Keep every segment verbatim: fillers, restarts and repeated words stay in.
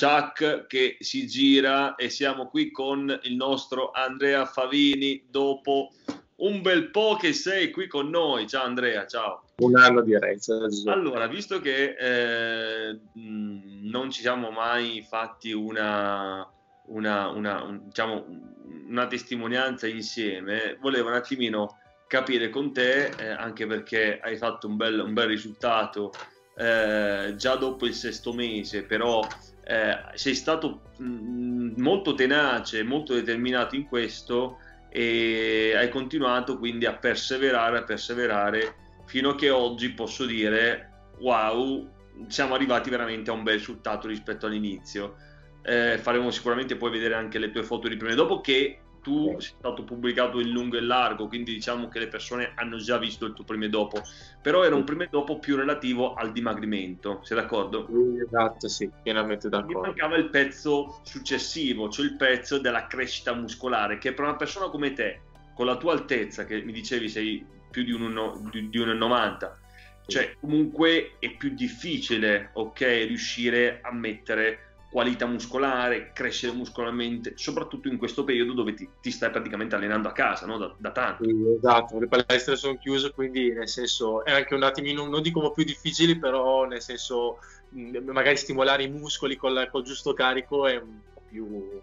Chuck che si gira e siamo qui con il nostro Andrea Favini dopo un bel po' che sei qui con noi. Ciao Andrea, ciao. Un anno direi. Allora, visto che eh, non ci siamo mai fatti una, una, una, un, diciamo, una testimonianza insieme, volevo un attimino capire con te, eh, anche perché hai fatto un bel, un bel risultato eh, già dopo il sesto mese, però eh, sei stato mh, molto tenace, molto determinato in questo e hai continuato quindi a perseverare, a perseverare fino a che oggi posso dire wow, siamo arrivati veramente a un bel risultato rispetto all'inizio. Eh, faremo sicuramente poi vedere anche le tue foto di prima e dopo, che tu sei stato pubblicato in lungo e largo, quindi diciamo che le persone hanno già visto il tuo prima e dopo, però era un prima e dopo più relativo al dimagrimento, sei d'accordo? Esatto, sì, pienamente d'accordo. Mi mancava il pezzo successivo, cioè il pezzo della crescita muscolare, che per una persona come te, con la tua altezza, che mi dicevi sei più di uno virgola novanta, cioè comunque è più difficile, ok, riuscire a mettere qualità muscolare, crescere muscolarmente, soprattutto in questo periodo dove ti, ti stai praticamente allenando a casa, no? Da, da tanto. Sì, esatto, le palestre sono chiuse, quindi nel senso è anche un attimino, non dico più difficili, però nel senso magari stimolare i muscoli col, col giusto carico è un po' più,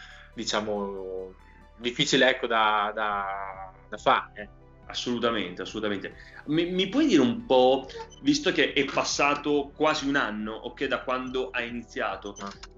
diciamo, difficile, ecco, da, da, da fare. Assolutamente, assolutamente. Mi, mi puoi dire un po', visto che è passato quasi un anno, ok, da quando hai iniziato,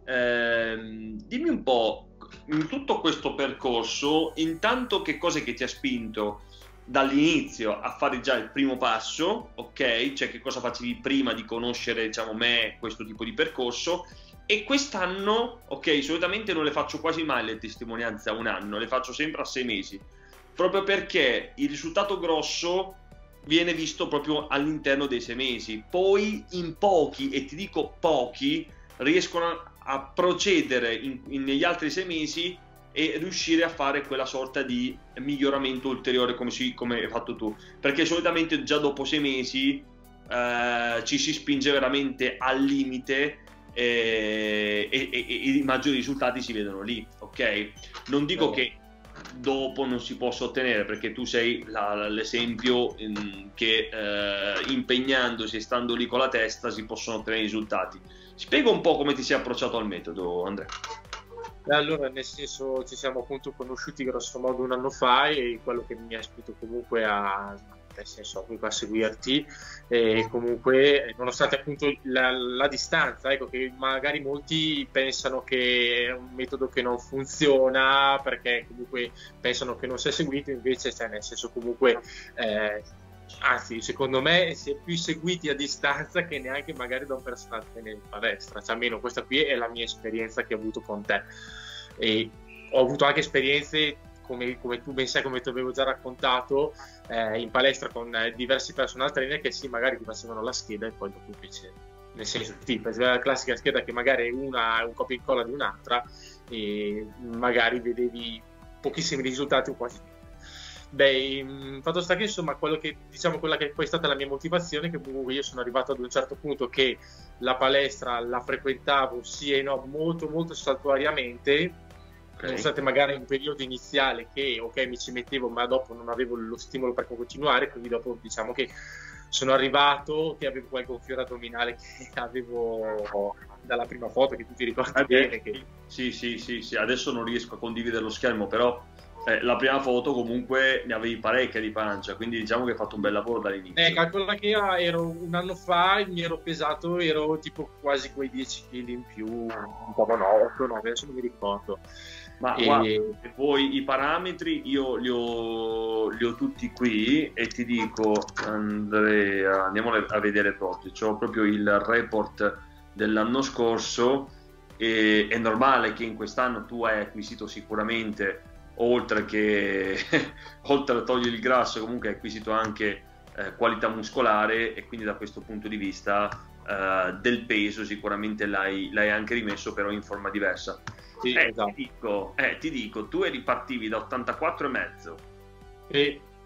ehm, dimmi un po', in tutto questo percorso, intanto che cosa che ti ha spinto dall'inizio a fare già il primo passo, ok? Cioè che cosa facevi prima di conoscere, diciamo, me, questo tipo di percorso. E quest'anno, ok, solitamente non le faccio quasi mai le testimonianze a un anno, le faccio sempre a sei mesi. Proprio perché il risultato grosso viene visto proprio all'interno dei sei mesi. Poi in pochi, e ti dico pochi, riescono a, a procedere in, in, negli altri sei mesi e riuscire a fare quella sorta di miglioramento ulteriore come, si, come hai fatto tu. Perché solitamente già dopo sei mesi eh, ci si spinge veramente al limite e, e, e, e i maggiori risultati si vedono lì, ok? Non dico oh. che dopo non si possa ottenere, perché tu sei l'esempio che eh, impegnandosi e stando lì con la testa si possono ottenere i risultati. Spiega un po' come ti sei approcciato al metodo, Andrea. Allora, nel senso, ci siamo appunto conosciuti grosso modo un anno fa e quello che mi ha spinto comunque a, nel senso, comunque a seguirti, e comunque nonostante appunto la, la distanza, ecco, che magari molti pensano che è un metodo che non funziona perché comunque pensano che non sia seguito, invece cioè, nel senso comunque eh, anzi secondo me si è più seguiti a distanza che neanche magari da un personaggio in palestra, cioè almeno questa qui è la mia esperienza che ho avuto con te, e ho avuto anche esperienze come, come tu ben sai, come ti avevo già raccontato, eh, in palestra con eh, diversi personal trainer che sì, magari ti facevano la scheda e poi dopo invece, nel senso, tipo la classica scheda che magari è una un copia e incolla di un'altra e magari vedevi pochissimi risultati o quasi. Beh, fatto sta che insomma quello che diciamo quella che poi è stata la mia motivazione, che comunque io sono arrivato ad un certo punto che la palestra la frequentavo sì e no molto molto saltuariamente, nonostante magari un periodo iniziale che ok mi ci mettevo ma dopo non avevo lo stimolo per continuare, quindi dopo diciamo che sono arrivato che avevo quel gonfiore addominale che avevo dalla prima foto che tu ti ricordi bene che... sì sì sì sì adesso non riesco a condividere lo schermo, però eh, la prima foto comunque ne avevi parecchia di pancia, quindi diciamo che hai fatto un bel lavoro dall'inizio. Eh, calcola che ero un anno fa, mi ero pesato, ero tipo quasi quei dieci chili in più, un po' no, otto nove, adesso non mi ricordo. Ma e... guarda, poi i parametri io li ho, li ho tutti qui e ti dico, Andrea, andiamo a vedere proprio, c'ho proprio il report dell'anno scorso e è normale che in quest'anno tu hai acquisito sicuramente, oltre che oltre a togliere il grasso, comunque hai acquisito anche eh, qualità muscolare, e quindi da questo punto di vista eh, del peso sicuramente l'hai, l'hai anche rimesso, però in forma diversa. Sì, eh, esatto. ti, dico, eh, ti dico, tu eri partivi da ottantaquattro e mezzo e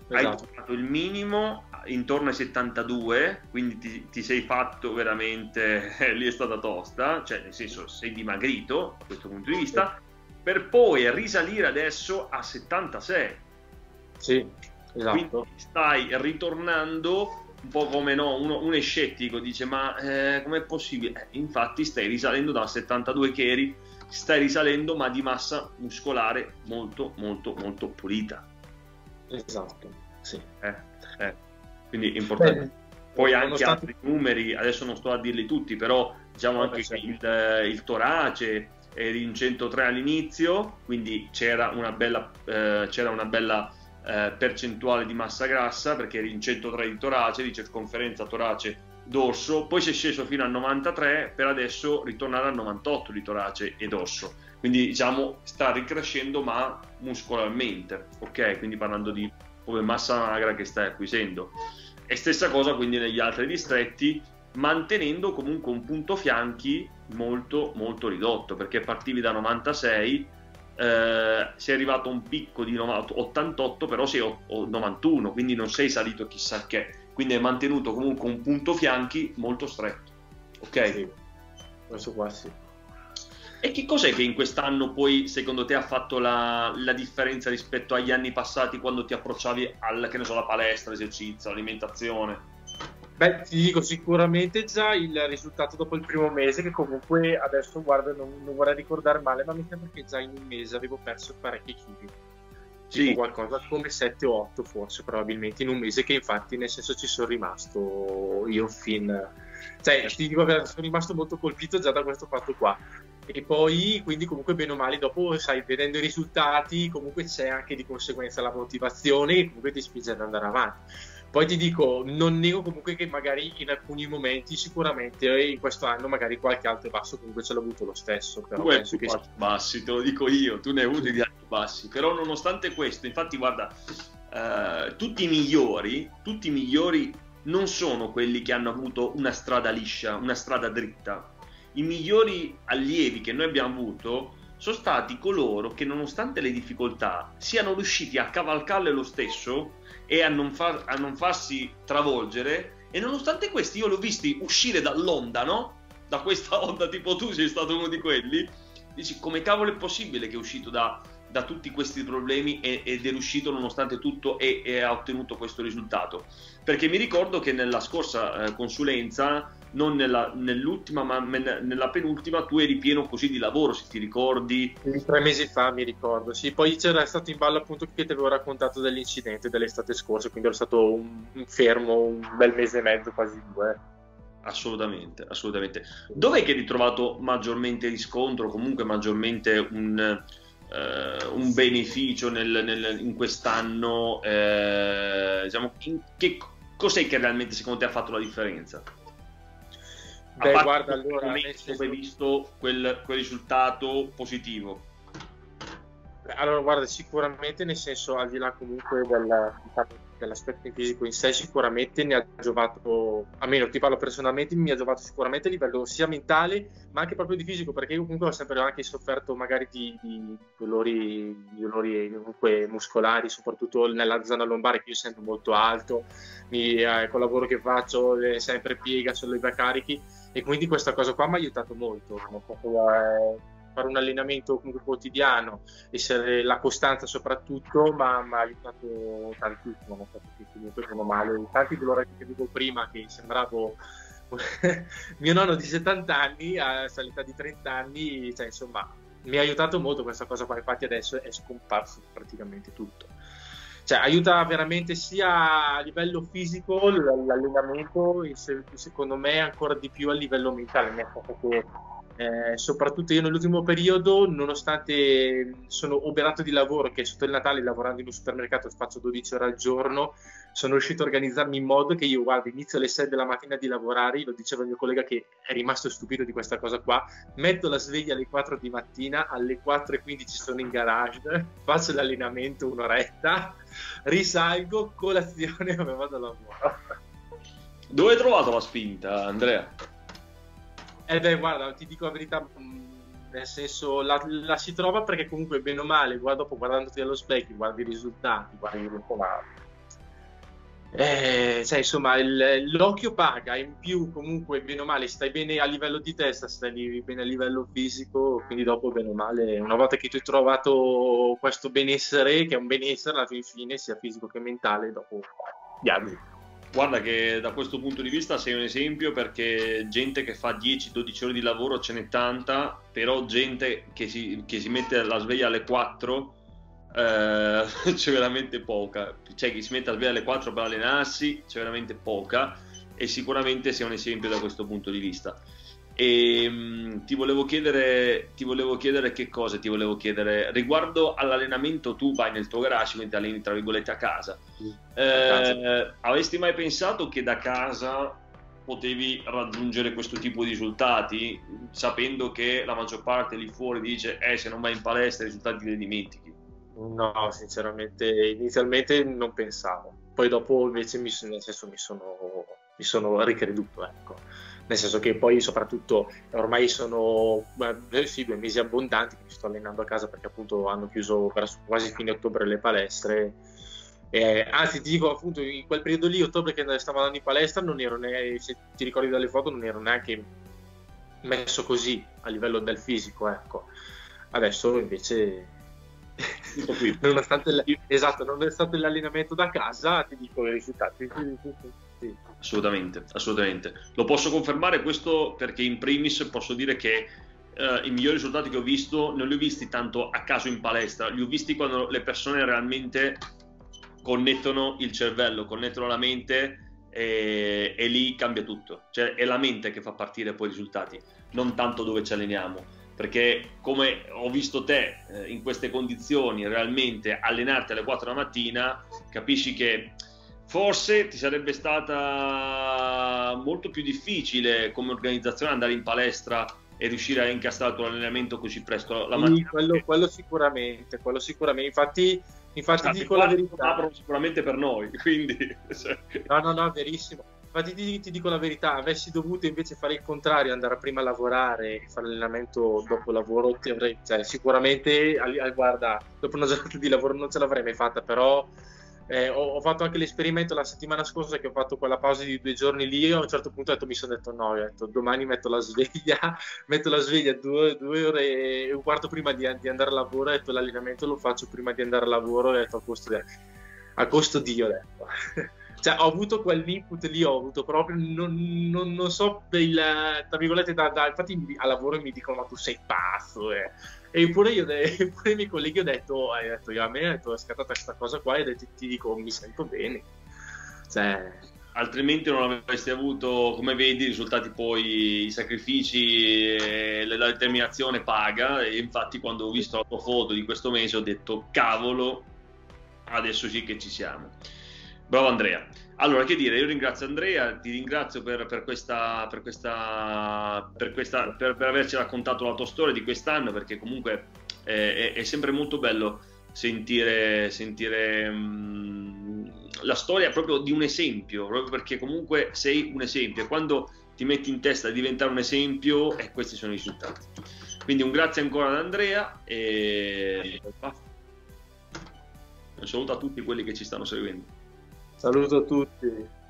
esatto. Hai fatto il minimo intorno ai settantadue, quindi ti, ti sei fatto veramente, eh, lì è stata tosta, cioè nel senso sei dimagrito da questo punto di vista, sì. Per poi risalire adesso a settantasei. Sì, esatto. Quindi stai ritornando un po' come no, uno, uno è scettico, dice ma eh, com'è possibile? Eh, infatti stai risalendo da settantadue che eri, stai risalendo ma di massa muscolare molto molto molto pulita. Esatto, sì. Eh, eh. Quindi è importante. Beh, poi anche nonostante... altri numeri, adesso non sto a dirli tutti, però diciamo anche che il, il torace eri in centotré all'inizio, quindi c'era una bella, eh, c'era una bella eh, percentuale di massa grassa, perché eri in centotré di torace, di circonferenza torace dorso, poi si è sceso fino al novantatré, per adesso ritornare al novantotto di torace e dorso. Quindi diciamo sta ricrescendo ma muscolarmente, ok? Quindi parlando di come massa magra che stai acquisendo. E stessa cosa quindi negli altri distretti, mantenendo comunque un punto fianchi molto molto ridotto, perché partivi da novantasei, eh, sei arrivato a un picco di ottantotto, però sei novantuno, quindi non sei salito chissà che, quindi hai mantenuto comunque un punto fianchi molto stretto, ok? Sì, questo qua sì. E che cos'è che in quest'anno poi secondo te ha fatto la, la differenza rispetto agli anni passati, quando ti approcciavi al, che ne so, la palestra, l'esercizio, l'alimentazione? Beh, ti dico sicuramente già il risultato dopo il primo mese, che comunque adesso guarda, non, non vorrei ricordare male, ma mi sembra che già in un mese avevo perso parecchi chili. Sì. Tipo qualcosa come sette o otto forse probabilmente in un mese, che infatti nel senso ci sono rimasto io fin... Cioè, ti dico che sono rimasto molto colpito già da questo fatto qua. E poi, quindi comunque bene o male, dopo, sai, vedendo i risultati, comunque c'è anche di conseguenza la motivazione che comunque ti spinge ad andare avanti. Poi ti dico, non nego comunque che magari in alcuni momenti, sicuramente in questo anno, magari qualche alto e basso comunque ce l'ho avuto lo stesso. Però tu penso hai che alti bassi, te lo dico io, tu ne hai avuti di alti bassi. Però nonostante questo, infatti guarda, eh, tutti i migliori, tutti i migliori non sono quelli che hanno avuto una strada liscia, una strada dritta. I migliori allievi che noi abbiamo avuto sono stati coloro che, nonostante le difficoltà, siano riusciti a cavalcarle lo stesso e a non, far, a non farsi travolgere, e nonostante questi io li ho visti uscire dall'onda, no? Da questa onda, tipo tu sei stato uno di quelli, dici come cavolo è possibile che è uscito da, da tutti questi problemi e, ed è riuscito nonostante tutto e, e ha ottenuto questo risultato. Perché mi ricordo che nella scorsa eh, consulenza, non nella, nell'ultima ma nella penultima, tu eri pieno così di lavoro, se ti ricordi. Tre mesi fa mi ricordo, sì. Poi c'era stato in ballo appunto che ti avevo raccontato dell'incidente dell'estate scorsa, quindi ero stato un, un fermo un bel mese e mezzo, quasi due. Assolutamente, assolutamente. Dov'è che hai ritrovato maggiormente riscontro, comunque maggiormente un, eh, un beneficio nel, nel, in quest'anno? Eh, diciamo, in, che cos'è che realmente secondo te ha fatto la differenza? Beh, guarda, allora nel senso... dove hai visto quel, quel risultato positivo? Allora, guarda, sicuramente, nel senso, al di là comunque del, dell'aspetto fisico in sé, sicuramente ne ha giovato, almeno ti parlo personalmente, mi ha giovato sicuramente a livello sia mentale ma anche proprio di fisico, perché io comunque ho sempre anche sofferto magari di, di dolori, di dolori comunque muscolari, soprattutto nella zona lombare, che io essendo molto alto, mi, eh, col lavoro che faccio eh, sempre piega, solleva carichi, e quindi questa cosa qua mi ha aiutato molto. Eh, fare un allenamento comunque quotidiano, essere la costanza soprattutto, ma mi ha aiutato tantissimo, non so che comunque meno male, tanti dolori che avevo prima, che sembravo mio nonno di settanta anni all'età di trenta anni, cioè insomma mi ha aiutato molto questa cosa qua, infatti adesso è scomparso praticamente tutto, cioè aiuta veramente sia a livello fisico l'allenamento, e secondo me ancora di più a livello mentale, nel senso che Eh, soprattutto io nell'ultimo periodo, nonostante sono oberato di lavoro, che sotto il Natale lavorando in un supermercato faccio dodici ore al giorno, sono riuscito a organizzarmi in modo che io, guarda, inizio alle sei della mattina di lavorare, lo diceva il mio collega che è rimasto stupito di questa cosa qua, metto la sveglia alle quattro di mattina, alle quattro e quindici sono in garage, faccio l'allenamento un'oretta, risalgo, colazione e me vado a lavoro. Dove hai trovato la spinta, Andrea? Eh beh, guarda, ti dico la verità, nel senso la, la si trova perché comunque bene o male, guarda, dopo guardandoti allo specchio, guardi i risultati, guardi insomma, Eh, cioè, insomma, il- l'occhio paga, in più comunque bene o male stai bene a livello di testa, stai bene a livello fisico, quindi dopo bene o male, una volta che tu hai trovato questo benessere, che è un benessere alla fin fine, sia fisico che mentale, dopo diavolo. Guarda che da questo punto di vista sei un esempio, perché gente che fa dieci dodici ore di lavoro ce n'è tanta, però gente che si, che si mette la sveglia alle quattro eh, c'è veramente poca. Cioè chi si mette la sveglia alle quattro per allenarsi c'è veramente poca, e sicuramente sei un esempio da questo punto di vista. E mh, ti volevo chiedere, ti volevo chiedere che cosa ti volevo chiedere riguardo all'allenamento. Tu vai nel tuo garage, quindi ti alleni tra virgolette a casa. Eh, avresti mai pensato che da casa potevi raggiungere questo tipo di risultati, sapendo che la maggior parte lì fuori dice eh, se non vai in palestra i risultati li dimentichi? No, sinceramente, inizialmente non pensavo, poi dopo invece mi, nel senso, mi sono, mi sono ricreduto, ecco. Nel senso che poi soprattutto ormai sono eh, sì, due mesi abbondanti che mi sto allenando a casa, perché appunto hanno chiuso verso quasi fine ottobre le palestre. Eh, anzi, ti dico appunto, in quel periodo lì, ottobre, che stavo andando in palestra, non ero ne, se ti ricordi dalle foto, non ero neanche messo così a livello del fisico, ecco. Adesso invece Qui. nonostante, l- esatto, nonostante l'allenamento da casa, ti dico i risultati. Sì. Assolutamente, assolutamente. Lo posso confermare questo, perché in primis posso dire che eh, i migliori risultati che ho visto non li ho visti tanto a caso in palestra, li ho visti quando le persone realmente connettono il cervello, connettono la mente, e, e lì cambia tutto. Cioè è la mente che fa partire poi i risultati, non tanto dove ci alleniamo. Perché come ho visto te eh, in queste condizioni, realmente allenarti alle quattro della mattina, capisci che forse ti sarebbe stata molto più difficile come organizzazione andare in palestra e riuscire a incastrare il tuo allenamento così presto la Sì, mattina. quello, quello sicuramente, quello sicuramente. Infatti, infatti State dico la qua, verità. aprono sicuramente per noi, quindi cioè, No, no, no, verissimo. Infatti ti, ti dico la verità, avessi dovuto invece fare il contrario, andare prima a lavorare e fare l'allenamento dopo lavoro, ti avrei, cioè, sicuramente, al- al- guarda, dopo una giornata di lavoro non ce l'avrei mai fatta, però eh, ho, ho fatto anche l'esperimento la settimana scorsa, che ho fatto quella pausa di due giorni lì, e a un certo punto ho detto, mi sono detto no, ho detto, domani metto la sveglia, metto la sveglia due, due ore e un quarto prima di, di andare a lavoro, ho detto l'allenamento lo faccio prima di andare a lavoro, e ho detto a costo, di, a costo Dio, ho detto. Cioè, ho avuto quell'input lì, ho avuto proprio, non, non, non so, il, tra virgolette, da, da, infatti a lavoro mi dicono, ma tu sei pazzo, eh. E pure io, pure i miei colleghi, ho detto, ho detto, io, a me ho detto, è scattata questa cosa qua, e ho detto, ti dico, mi sento bene. Cioè... altrimenti non avresti avuto, come vedi, i risultati. Poi i sacrifici e la determinazione paga, e infatti quando ho visto la tua foto di questo mese ho detto cavolo, adesso sì che ci siamo. Bravo Andrea. Allora, che dire, io ringrazio Andrea, ti ringrazio per, per questa, per, questa, per, questa per, per averci raccontato la tua storia di quest'anno, perché comunque è, è, è sempre molto bello sentire, sentire mh, la storia proprio di un esempio, proprio perché comunque sei un esempio, e quando ti metti in testa di diventare un esempio, e questi sono i risultati. Quindi un grazie ancora ad Andrea, e un saluto a tutti quelli che ci stanno seguendo. Saluto a tutti.